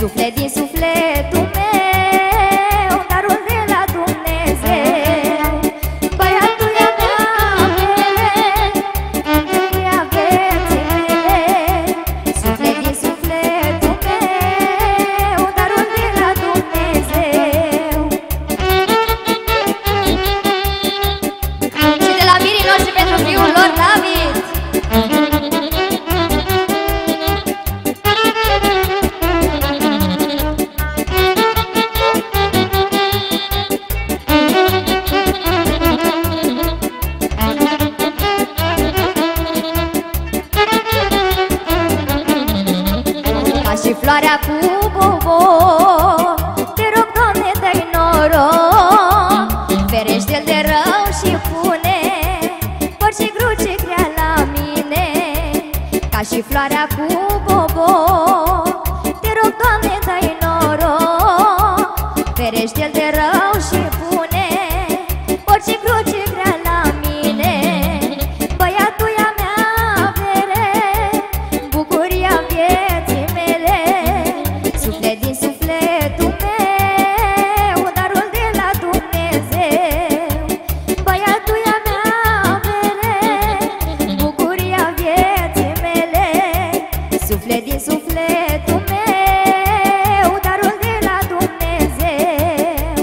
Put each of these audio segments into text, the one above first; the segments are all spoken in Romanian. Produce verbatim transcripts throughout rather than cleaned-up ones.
Suflet din sufletul meu, darul de la Dumnezeu. Băiatul e mea mele, e vieții mele. Suflet din sufletul meu, darul de la Dumnezeu. Și de la mirii noștri pentru fiul lor David. Și floarea cu bobo, te rog, Doamne, dă-i noroc. Ferește-l de rău și pune orice cruce grea la mine. Ca și floarea cu bobo, te rog, Doamne, dă-i noroc. Ferește-l de rău și pune orice cruce grea la mine. Băiatul e a mea avere, bucuria vieții mele. Suflet din sufletul meu, darul de la Dumnezeu. Băiatul e a mea avere, bucuria vieții mele. Suflet din sufletul meu, darul de la Dumnezeu.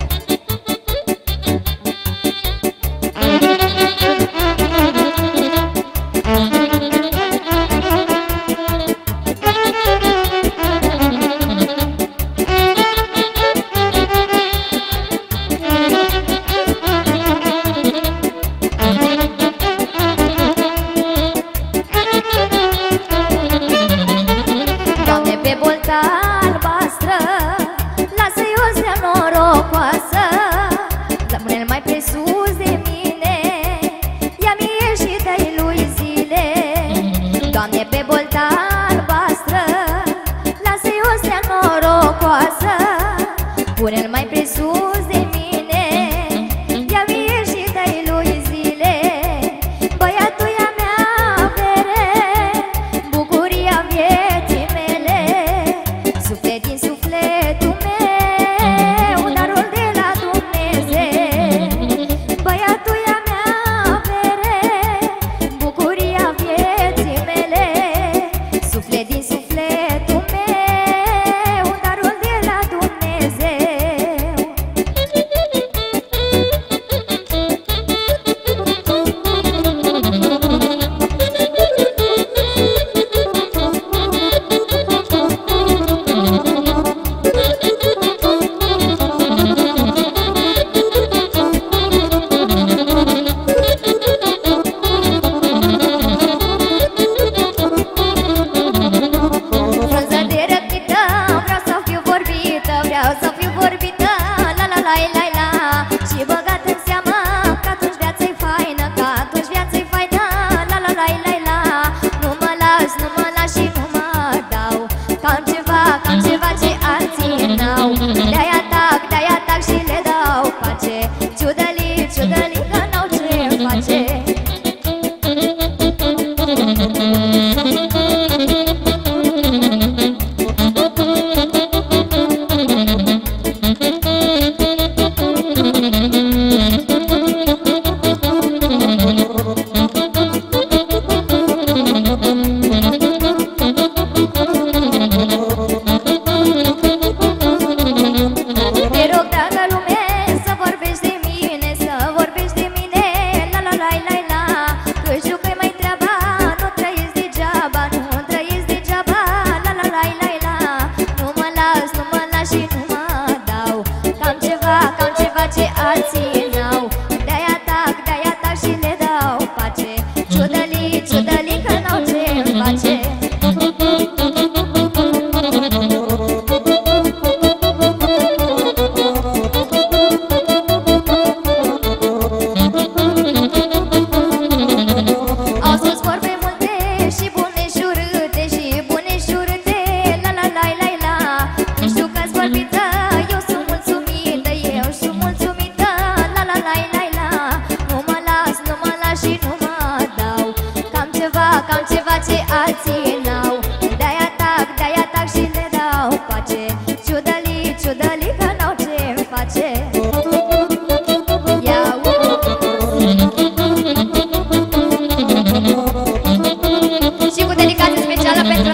Doamne, pe bolta albastră, lasă-i o zi norocoasă. Pune-l mai presus de mine, ia mie și dă-i lui zile. Doamne, pe bolta albastră, lasă-i o zi norocoasă. Pune-l mai presus de mine, ia mie și dă-i lui zile. Băiatul e a mea avere, bucuria vieții mele. Suflet din sufletul meu, darul de la Dumnezeu. Băiatul e a mea avere, bucuria vieții mele. Suflet din sufletul meu, darul de la Dumnezeu.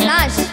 lași.